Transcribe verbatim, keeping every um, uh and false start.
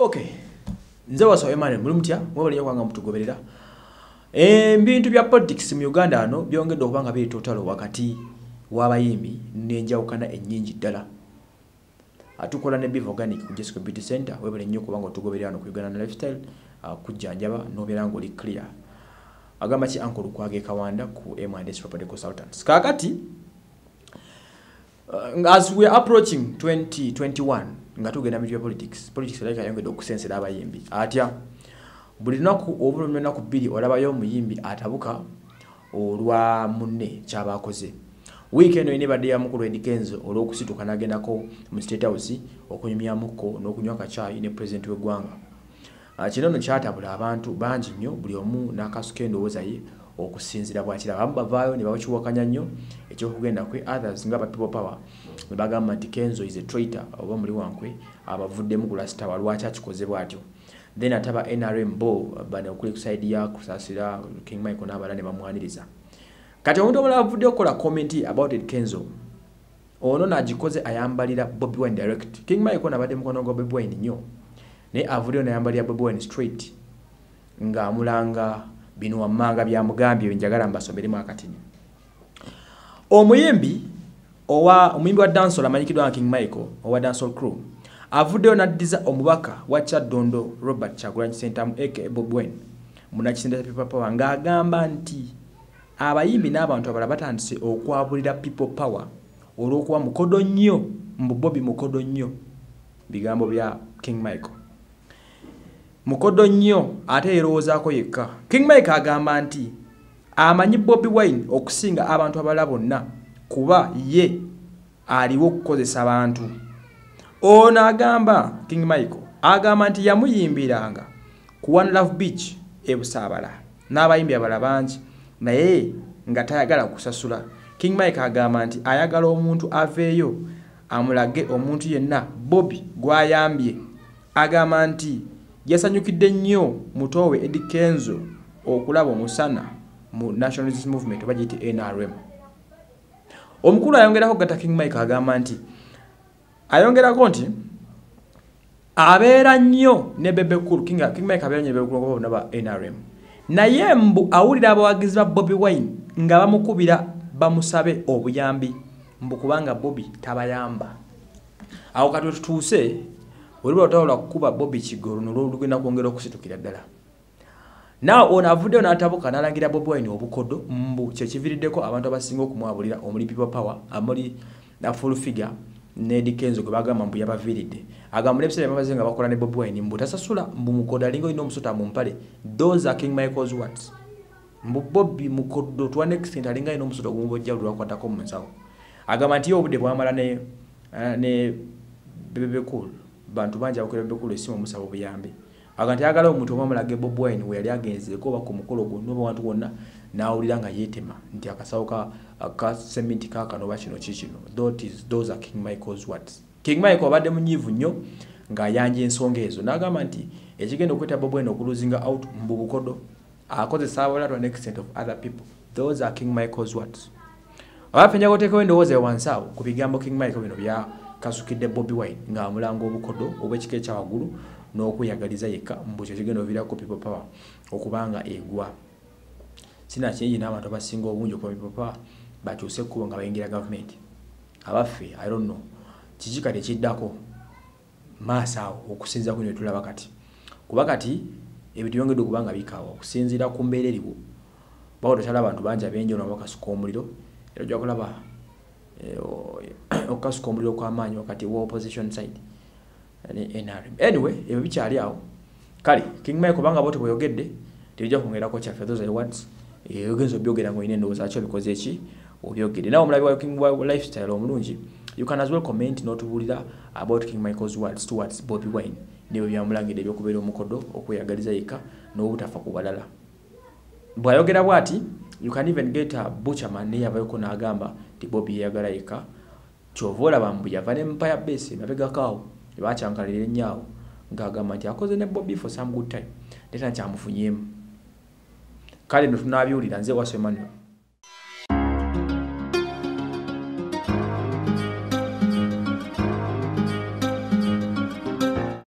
Okay. Nze waso Emmanuel mulumutya mwebale yakwanga mutugoberera. Ebintu bya politics mu Uganda ano byongedde okubanga biri totalo wakati w'abayimbi n'enjawukana ennyingi ddala. Atukola ne Beef Organic ku Jessica Beauty Center webale nnyo kubanga otugoberera ano ku Uganda Lifestyle uh, kujjanjaba n'obeera ng'oli clear. Agamba ki Uncle Kwage Kawanda ku M and S Property Consultants. Kakati uh, as we are approaching twenty twenty-one nga tugenda mu politics politics like ayongedde okusensera abayimbi atya buli naku obulumwe naku bbiri olabayo omuyimbi atabuka olwa munne kyabakoze weekend eno nebadde ya mukulu Eddy Kenzo olw'okusituka n'agendako mu State House okunyumyamuko n'okunywa kachai ne president w'eggwanga. Kino nno kyatabula abantu bangi nnyo buli omu n'akasuka endowooza ye okusinzira bwakira abamu bavaayo ne bakiwakanya nnyo ekyokugenda kwe others nga ba people power ne bagamba nti Kenzo is a traitor oba muli wankwe abavuddemu ku last hour lwaki akikoze bwatyo. Then ataba N R M bo bane okuli kuside ya kusasira King Michael n'abala ne bamwaniriza. Kati omuntu omulala avudde okola comment about Eddy Kenzo ono n'agikoze ayambalira Bobi Wine direct. King Michael n'abadde mukono gwa Bobi Wine nnyo ne avudde n'ayambalira Bobi Wine straight nga amulanga bino wamanga bya mugambye njagala mbasomeremu akatini. Omuyimbi owa omuyimbi wa dancehall amanyikidwa King Michael owa dancehall crew avuddeyo n'addiza omubaka wa Kyaddondo Robert Kyagulanyi Ssentamu aka Bobi Wine munakisente People Power ng'agamba nti abayimbi n'abantu abalala batandise okwabulira People Power olw'okuba mukodo nnyo mbu Bobi mukodo nnyo. Bigambo bya King Michael mukodo nnyo ate yerowoozaako yekka. King Michael agamba nti amanyi Bobi Wine okusinga abantu abalala bonna kuba ye aliwo okukozesa abantu. Ono agamba King Michael agamba nti yamuyimbiranga ku One Love Beach e Busaabala n'abayimbi abalala bangi naye nga tayagala kusasula. King Michael agamba nti ayagala omuntu aveeyo amulage omuntu yenna Bobi gwayambye. Agamba nti yasanyukidde nnyo mutowe Eddy Kenzo okulaba omusana mu Nationalist Movement bagiti N R M. Omukulu ayongerako gata King Michael agamba nti ayongerako nti abeera nnyo ne Bebe Cool. King, King Michael abeera nnyo ne Bebe Cool n'aba N R M naye mbu awulira abawagizi ba Bobi Wine nga bamukubira bamusabe obuyambi mbu kubanga Bobi tabayamba. Awo kati tutuuse waliwo otawula kukuba Bobi kigoro n'olugenda kwongera okusitukira ddala. Naawe ono avuddeyo n'atabuka n'alangira Bobi Wine obukodo mbu kye kiviiriddeko abantu abasinga okumwabulira omuli People Power amuli na full figure ne Eddy Kenzo gwe bagamba mbu yabaviiridde. Agamba n'ebiseera byamaze nga bakola ne Bobi Wine mbu tasasula mbu mukodo alinga olina omusota mu mpale. Those are King Michael's words. Mbu Bobi mukodo to an extent alinga olina omusota gumubojja lwakwatako mu nsawo. Agamba nti ye obudde bwamala ne ne Bebe Cool bantu bangi abakolera Bebe Cool esimu omusaba obuyambi. Agamba nti ayagala omuntu omwamulage Bobi Wine we yali agenzeeko oba ku mukolo gwonna oba wantu wonna n'awulira nga yeetema nti akasawo ka sementi kaakano oba kino kikino. Those are King Michael's words. King Michael abadde munyiivu nnyo ng'ayanja ensonga ezo n'agamba nti ekigenda okweta Bobi Wine okuluzinga out mbu bukodo akozesa abalala to an extent of other people. Those are King Michael's words. Abafenja goteekawo endowooza wansi awo ku bigambo King Michael bino bya kasukidde Bobi Wine ng'amulanga obukodo obw'ekika ekya waggulu n'okweyagaliza yekka mbu kyo kigenda oviirako People Power okubanga egwa. Sinakingi n'abantu abasinga obungi okuba People Power bakyuse ekkubo nga bayingira gavumenti. Abaffe I don't know kiki kati ekiddako maaso awo okusinziira ku bino tulaba kati. Kuba kati ebintu byongedde okuba nga bikaawa okusinziira ku mbeera eriwo. Bawo tokyala abantu bangi abenjolo bakasuka omuliro era ojja kulaba okukasuka omuliro kw'amaanyi wakati wa opposition side N R M. Anyway, ebyo bikyali awo. Kale King Michael banga bote bweyogedde tebijja kwongerako kyaffe. Those are the words. Eyogenzo byogera ng'olina endowooza kyo bikoze ki obyogedde. Nawe omulabi wa King Lifestyle omulungi you can as well comment n'otubuulira about King Michael's words towards Bobi Wine nebyo byamulangidde ebyokubeera omukodo okweyagaliza yekka n'obutafa ku balala. Bw'ayogera bw'ati you can even get a butcherman naye yabayoko n'agamba nti Bobi yeyagala yekka kyova olaba mbu yava n'empaya base mabegakaawo ebakyankalira ennyo ng'agamba nti akoze ne Bobi for some good time neta nkyamufunyeemu. Kale nno tunaabyulira nze Waso Emmanuel.